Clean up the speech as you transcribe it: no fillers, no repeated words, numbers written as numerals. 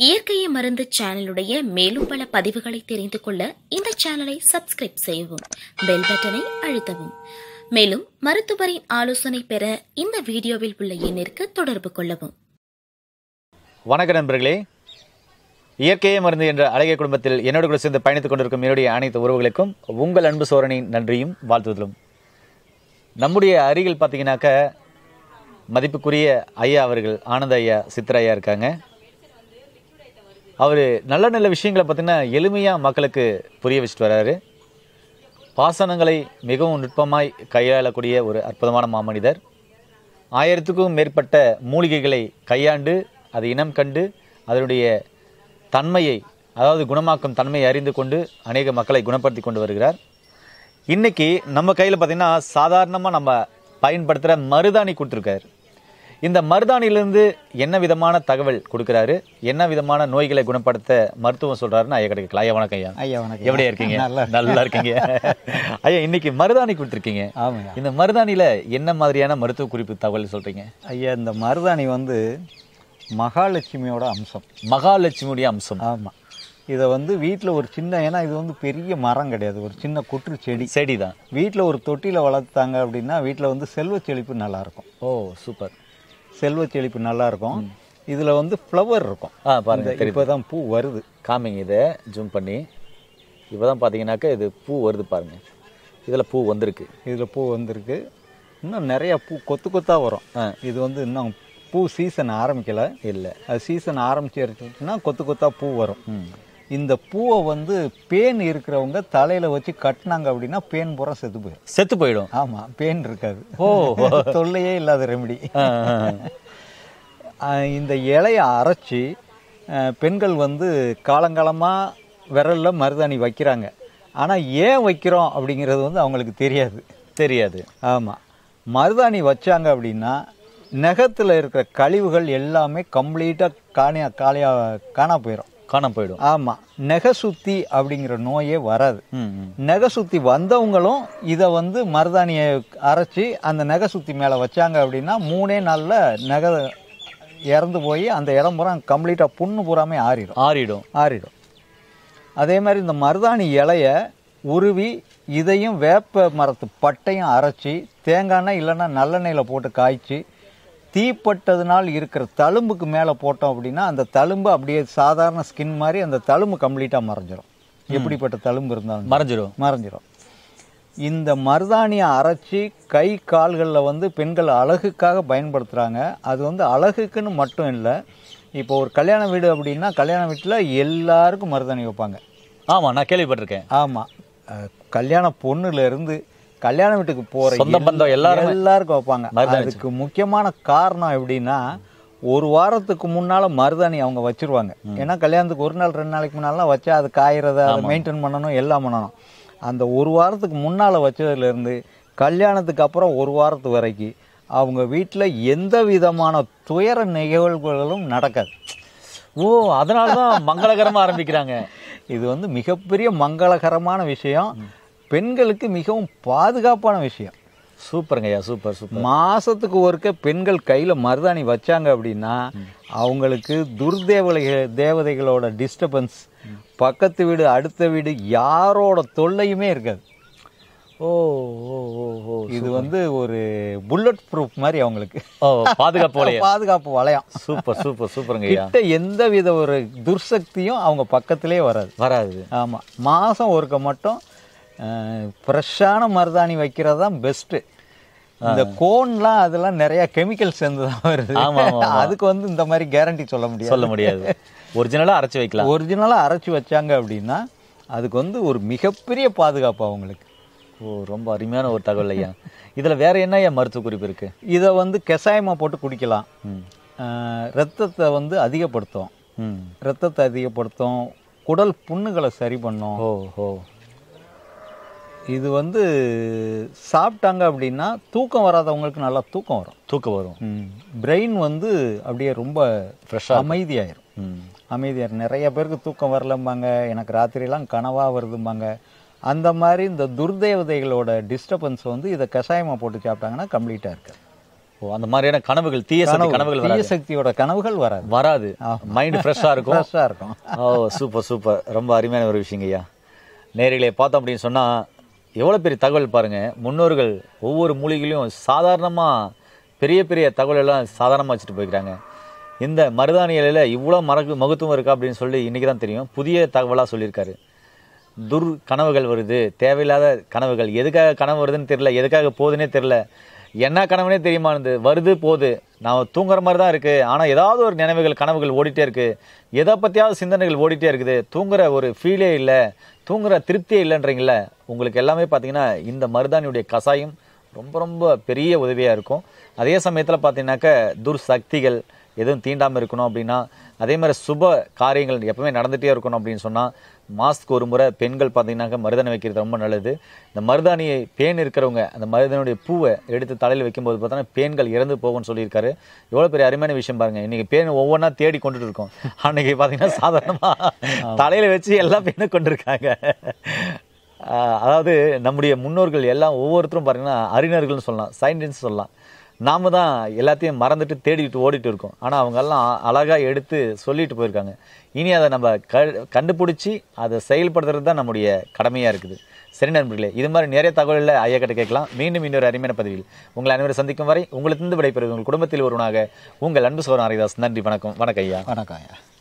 இயற்கையை மருந்து சேனலுடைய மேலும் பல பதிவுகளை தெரிந்து கொள்ள இந்த சேனலை சப்ஸ்கிரைப் செய்யவும், பெல் பட்டனை அழுத்தவும். மேலும் மருத்துவரின் ஆலோசனை பெற இந்த வீடியோவில் உள்ள எண்ணிற்கு தொடர்பு கொள்ளவும். வணக்க நண்பர்களே, இயற்கையை மருந்து என்ற அழகிய குடும்பத்தில் என்னோடு கூட சேர்ந்து பயணித்துக் கொண்டிருக்கும் என்னுடைய அனைத்து உறவுகளுக்கும் உங்கள் அன்பு சோரனின் நன்றியும் வாழ்த்துதலும். நம்முடைய அருகில் பார்த்தீங்கன்னாக்க மதிப்புக்குரிய ஐயா அவர்கள், ஆனந்த ஐயா, சித்திர ஐயா இருக்காங்க. அவர் நல்ல நல்ல விஷயங்களை பார்த்தீங்கன்னா எளிமையாக மக்களுக்கு புரிய வச்சுட்டு வர்றாரு. பாசனங்களை மிகவும் நுட்பமாய் கையாளக்கூடிய ஒரு அற்புதமான மாமனிதர். 1000க்கும் மேற்பட்ட மூலிகைகளை கையாண்டு அதை இனம் கண்டு அதனுடைய தன்மையை, அதாவது குணமாக்கும் தன்மையை அறிந்து கொண்டு அநேக மக்களை குணப்படுத்தி கொண்டு வருகிறார். இன்றைக்கி நம்ம கையில் பார்த்திங்கன்னா சாதாரணமாக நம்ம பயன்படுத்துகிற மருதாணி கொடுத்துருக்காரு. இந்த மருதாணியிலேருந்து என்ன விதமான தகவல் கொடுக்குறாரு, என்ன விதமான நோய்களை குணப்படுத்த மருத்துவம் சொல்கிறாருன்னு ஐயா கிடைக்கலாம். ஐயா வணக்கம். ஐயா வணக்கம். எப்படியா இருக்கீங்க? நல்லா இருக்கீங்க ஐயா. இன்னைக்கு மருதாணி கொடுத்துருக்கீங்க. ஆமாங்க. இந்த மருதாணியில் என்ன மாதிரியான மருத்துவ குறிப்பு தகவல் சொல்கிறீங்க? ஐயா, இந்த மருதாணி வந்து மகாலட்சுமியோட அம்சம். மகாலட்சுமியுடைய அம்சம். ஆமாம். இதை வந்து வீட்டில் ஒரு சின்ன, ஏன்னா இது வந்து பெரிய மரம் கிடையாது, ஒரு சின்ன குற்று செடி தான். வீட்டில் ஒரு தொட்டியில் வளர்த்தாங்க அப்படின்னா வீட்டில் வந்து செல்வ செழிப்பு நல்லாயிருக்கும். Oh super. செல்வ செழிப்பு நல்லாயிருக்கும். இதில் வந்து ஃப்ளவர் இருக்கும். பாருங்க, இப்போ தான் பூ வருது. காமிங்க, இதை ஜூம் பண்ணி. இப்போ தான் பார்த்தீங்கன்னாக்கா இது பூ வருது பாருங்க. இதில் பூ வந்திருக்கு. இன்னும் நிறையா பூ கொத்து கொத்தாக வரும். இது வந்து இன்னும் பூ சீசன் ஆரம்பிக்கலை. இல்லை, அது சீசன் ஆரம்பிச்சிருச்சுன்னா கொத்து கொத்தாக பூ வரும். இந்த பூவை வந்து பேன் இருக்கிறவங்க தலையில் வச்சு கட்டினாங்க அப்படின்னா பேன் பூரா செத்து போயிடும். ஆமாம், பேன் இருக்காது. ஓ, தொல்லையே இல்லாத ரெமெடி. இந்த இலையை அரைச்சி பெண்கள் வந்து காலங்காலமாக விரலில் மருதாணி வைக்கிறாங்க. ஆனால் ஏன் வைக்கிறோம் அப்படிங்கிறது வந்து அவங்களுக்கு தெரியாது. ஆமாம், மருதாணி வச்சாங்க அப்படின்னா நகத்தில் இருக்கிற கழிவுகள் எல்லாமே கம்ப்ளீட்டாக காணா போயிடும். ஆமாம், நெகை சுத்தி அப்படிங்கிற நோயே வராது. நெகை சுத்தி வந்தவங்களும் இதை வந்து மருதாணியை அரைச்சி அந்த நெகை சுத்தி மேலே வச்சாங்க அப்படின்னா 3 நாளில் நெகை இறந்து போய் அந்த இடம் பூரா கம்ப்ளீட்டாக புண்ணு பூராமே ஆறிடும். அதே மாதிரி இந்த மருதாணி இலையை உருவி இதையும் வேப்ப மரத்து பட்டையும் அரைச்சி தேங்காய் எண்ணெய் இல்லைன்னா நல்லெண்ணெயில் போட்டு காய்ச்சி தீப்பட்டதுனால் இருக்கிற தழும்புக்கு மேலே போட்டோம் அப்படின்னா அந்த தழும்பு அப்படியே சாதாரண ஸ்கின் மாதிரி அந்த தழும்பு கம்ப்ளீட்டாக மறைஞ்சிரும். எப்படிப்பட்ட தழும்பு இருந்தாலும் மறைஞ்சிரும். இந்த மருதாணியை அரைச்சி கை கால்களில் வந்து பெண்கள் அழகுக்காக பயன்படுத்துகிறாங்க. அது வந்து அழகுக்குன்னு மட்டும் இல்லை. இப்போ ஒரு கல்யாண வீடு அப்படின்னா கல்யாண வீட்டில் எல்லாருக்கும் மருதாணி வைப்பாங்க. ஆமாம், நான் கேள்விப்பட்டிருக்கேன். ஆமாம், கல்யாண பொண்ணுலேருந்து கல்யாண வீட்டுக்கு போகிற சொந்த பந்தம் எல்லாருக்கும் வைப்பாங்க. அதுக்கு முக்கியமான காரணம் எப்படின்னா, ஒரு வாரத்துக்கு முன்னால் மருதாணி அவங்க வச்சிருவாங்க. ஏன்னா கல்யாணத்துக்கு 1 நாள் 2 நாளைக்கு முன்னாலாம் வச்சா அது காயறத, அதை மெயின்டைன் பண்ணணும், எல்லாம் பண்ணணும். அந்த ஒரு வாரத்துக்கு முன்னால் வச்சதுலேருந்து கல்யாணத்துக்கு அப்புறம் 1 வாரத்து வரைக்கும் அவங்க வீட்டில் எந்த விதமான துயர நிகழ்வுகளும் நடக்காது. ஓ, அதனால தான் மங்களகரமாக ஆரம்பிக்கிறாங்க. இது வந்து மிகப்பெரிய மங்களகரமான விஷயம், பெண்களுக்கு மிகவும் பாதுகாப்பான விஷயம். சூப்பருங்க ஐயா, சூப்பர். மாசத்துக்கு ஒருக்க பெண்கள் கையில் மருதாணி வச்சாங்க அப்படின்னா அவங்களுக்கு தேவதைகளோட டிஸ்டர்பன்ஸ், பக்கத்து வீடு அடுத்த வீடு யாரோட தொல்லையுமே இருக்காது. ஓ, இது வந்து ஒரு புல்லட் ப்ரூஃப் மாதிரி அவங்களுக்கு. பாதுகாப்பு வளையம். சூப்பருங்க. எந்த வித ஒரு துர்சக்தியும் அவங்க பக்கத்திலே வராது. ஆமாம், மாதம் ஒருக்க மட்டும் ஃப்ரெஷ்ஷான மருதாணி வைக்கிறது தான் பெஸ்ட்டு. இந்த கோன்லாம் அதெல்லாம் நிறைய கெமிக்கல் சேர்ந்து தான் வருது. அதுக்கு வந்து இந்த மாதிரி கேரண்டி சொல்ல முடியாது. ஒரிஜினலாக அரைச்சி வச்சாங்க அப்படின்னா அதுக்கு வந்து ஒரு மிகப்பெரிய பாதுகாப்பு அவங்களுக்கு. ஓ, ரொம்ப அருமையான ஒரு தகவல் ஐயா. இதில் வேற என்ன மருத்துவ குறிப்பு இருக்கு? இதை வந்து கஷாயமாக போட்டு குடிக்கலாம். ரத்தத்தை வந்து அதிகப்படுத்தும். குடல் புண்ணுகளை சரி பண்ணும். இது வந்து சாப்பிட்டாங்க அப்படின்னா தூக்கம் வராதவங்களுக்கு நல்லா தூக்கம் வரும். பிரெயின் வந்து அப்படியே ரொம்ப ஃப்ரெஷ்ஷாக அமைதியாயிரும். நிறைய பேருக்கு தூக்கம் வரலம்பாங்க, எனக்கு ராத்திரியெல்லாம் கனவாக வருதும்பாங்க. அந்த மாதிரி இந்த துர்தேவதைகளோட டிஸ்டர்பன்ஸ் வந்து இதை கஷாயமாக போட்டு சாப்பிட்டாங்கன்னா கம்ப்ளீட்டாக இருக்காது. அந்த மாதிரியான கனவுகள், தீய கனவுகள் தீய சக்தியோட கனவுகள் வராது. மைண்ட் ஃப்ரெஷ்ஷா இருக்கும். Oh, super. ரொம்ப அருமையான ஒரு விஷயங்க ஐயா. நேரிலே பார்த்தோம் அப்படின்னு சொன்னா எவ்வளவு பெரிய தகவல் பாருங்க. முன்னோர்கள் ஒவ்வொரு மூலிகையிலும் சாதாரணமா பெரிய பெரிய தகவல் எல்லாம் சாதாரணமா வச்சுட்டு போய்க்கிறாங்க. இந்த மருதாணி இலையில இவ்வளவு மகத்துவம் இருக்கா அப்படின்னு சொல்லி இன்னைக்கு தான் தெரியும். புதிய தகவலா சொல்லியிருக்காரு. கனவுகள் வருது, தேவையில்லாத கனவுகள். எதுக்காக கனவு வருதுன்னு தெரியல, எதுக்காக போகுதுன்னே தெரியல, என்ன கனவுனே தெரியுமா, வருது போகுது, நான் தூங்குற மாதிரி தான் இருக்கு, ஆனா ஏதாவது ஒரு நினைவுகள் கனவுகள் ஓடிட்டே இருக்கு, எதை பத்தியாவது சிந்தனைகள் ஓடிட்டே இருக்குது, தூங்குற ஒரு ஃபீலே இல்லை, தூங்குற திருப்தியே இல்லைன்றீங்கள. உங்களுக்கு எல்லாமே பார்த்தீங்கன்னா இந்த மருதாணியுடைய கசாயம் ரொம்ப ரொம்ப பெரிய உதவியா இருக்கும். அதே சமயத்துல பார்த்தீங்கன்னாக்க துர்சக்திகள் எதுவும் தீண்டாமல் இருக்கணும் அப்படின்னா, அதே மாதிரி சுப காரியங்கள் எப்பவுமே நடந்துகிட்டே இருக்கணும் அப்படின்னு சொன்னால் மாஸ்க்கு ஒரு முறை பெண்கள் பார்த்தீங்கன்னாக்க மருதாணி வைக்கிறது ரொம்ப நல்லது. இந்த மருதாணியை பேன் இருக்கிறவங்க அந்த மருதாணியுடைய பூவை எடுத்து தலையில் வைக்கும்போது பார்த்தோன்னா பேன்கள் இறந்து போகும்னு சொல்லியிருக்காரு. எவ்வளோ பெரிய அருமையான விஷயம் பாருங்கள். இன்றைக்கி பேன் ஒவ்வொன்றா தேடி கொண்டுட்டு இருக்கோம். அன்றைக்கி பார்த்தீங்கன்னா சாதாரணமாக தலையில் வச்சு எல்லா பேனும் கொண்டிருக்காங்க. அதாவது நம்முடைய முன்னோர்கள் எல்லாம் ஒவ்வொருத்தரும் பார்த்தீங்கன்னா அறிஞர்கள்னு சொல்லலாம், சயின்டிஸ்ட் சொல்லலாம். நாம தான் எல்லாத்தையும் மறந்துட்டு தேடிட்டு ஓடிட்டு இருக்கோம். ஆனால் அவங்கெல்லாம் அழகாக எடுத்து சொல்லிட்டு போயிருக்காங்க. இனி அதை நம்ம கண்டுபிடிச்சி அதை செயல்படுத்துறது தான் நம்முடைய கடமையாக இருக்குது. சரி நண்பர்களே, இது மாதிரி நிறைய தகவல்களை ஐயா கிட்ட கேட்கலாம். மீண்டும் இன்னொரு அருமையான பதிவில் உங்களை அனைவரும் சந்திக்கும் வரை உங்களுக்கு விடைபெறுவது உங்கள் குடும்பத்தில் ஒருவனாக உங்கள் அன்பு சோழன் ஹரிதாஸ். நன்றி, வணக்கம். வணக்கம் ஐயா. வணக்கம் ஐயா.